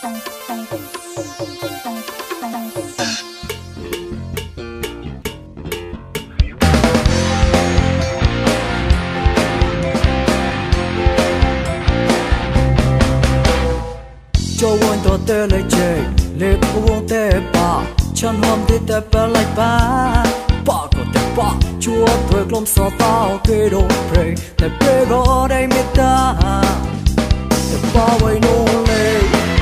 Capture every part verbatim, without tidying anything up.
cho quân to tê lấy chê lệ buông tê ba chân hôm tê tê bê lại ba ba có tê ba chúa thuê lom so tao kê đồ pre tê bê gõ đây mi ta tê ba quay nô lê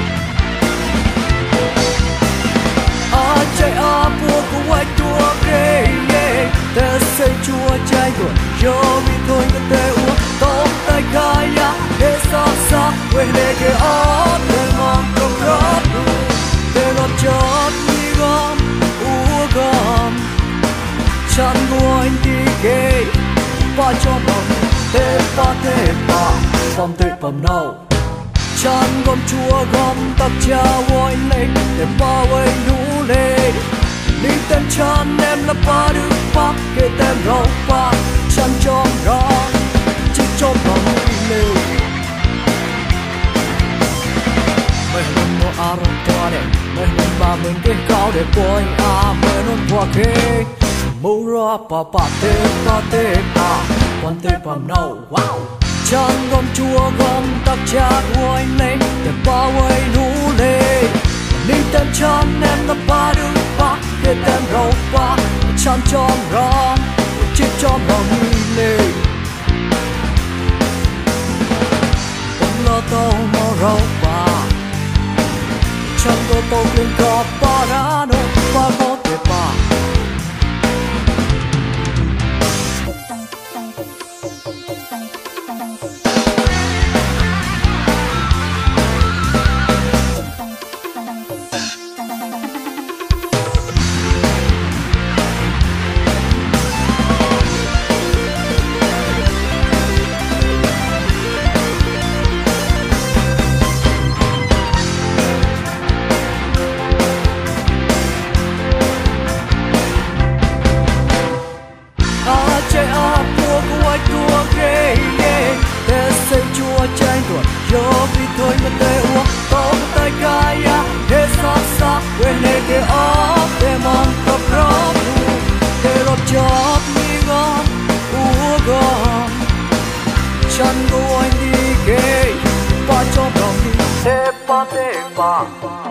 a chạy a bùa của quay tua kê tê xây chúa trái tuần yo mi thôi cái tê uống tóm tay kaya để xa xa quên để cái ớt để ngon không rót để lọt chót đi gom u gom chăn ngồi đi ghê ba cho bầm tê ba tê ba bầm tê bầm nâu chăn gom chua gom tập cha vội lên để ba quay nụ lê đi tên chăn em là ba đứa ba kê tên rau ba chăn cho rong chỉ cho bầm lê mày luôn mua áo toa để mày luôn ba mình cái cao để bôi à mày luôn qua kê mua ra pa pa tê pa tê pa quan tê pam nâu wow chăn gom chua gom tắc cha quay lên để ba quay nụ lê đi tên chăn em là ba đứa ba kê tên rau ba chăn cho rong chỉ cho bầm lê ông lo tao mau rau ba chẳng có tôi kinh có ba đã đâu ba có thể ba chạy a bùa của ai tua ghê tê xây chua trái tuần yo vì thôi mà tê uống tóm tay kaya để xa xa quên để cái óc để mong tập rót để lọt chót mi gom u gom chân của anh đi ghê ba cho bầm đi tê ba tê ba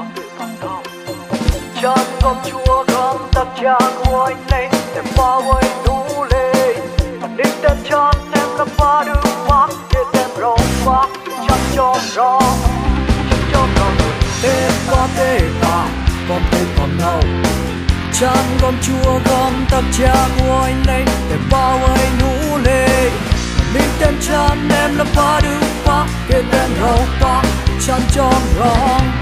chân gom chua gom tập cha của anh lên để ba quay nụ lê đi tên chân em là ba đứa ba kê tên rau ba chăn cho rong cho rong tê ba tê ba con tê còn nâu chăn gom chua gom tập cha của anh lên để ba quay nụ lê đi tên chân em là ba đứa ba kê tên rau ba chăn cho rong